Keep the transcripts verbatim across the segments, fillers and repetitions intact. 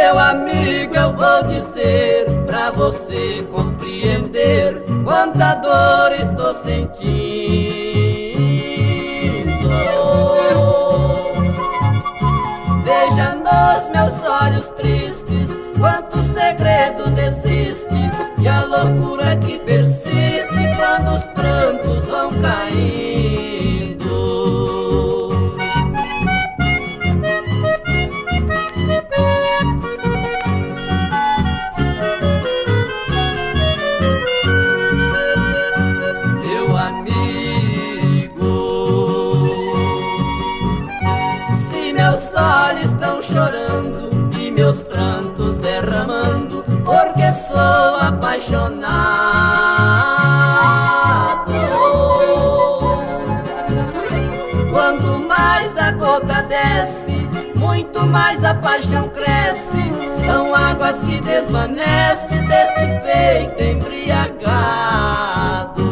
Meu amigo, eu vou dizer pra você compreender quanta dor estou sentindo. Veja nos meus olhos tristes quantos segredos existem e a loucura que persiste quando os prantos vão caindo. Meu amigo, se meus olhos estão chorando e meus prantos derramando, porque sou apaixonado. Quanto mais a gota desce, muito mais a paixão cresce. São águas que desvanecem desse peito embriagado.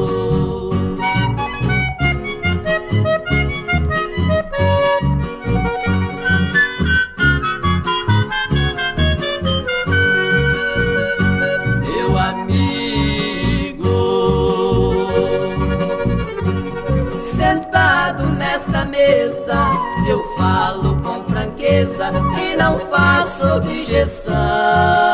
Meu amigo, sentado nesta mesa, eu falo com franqueza e não faço objeção.